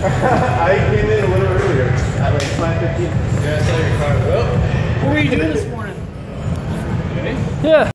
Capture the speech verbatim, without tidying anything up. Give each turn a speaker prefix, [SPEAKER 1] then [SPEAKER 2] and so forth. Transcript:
[SPEAKER 1] I came in a little earlier at like five fifteen.
[SPEAKER 2] Yeah, I saw your car. Well, what were you doing this morning?
[SPEAKER 3] Yeah.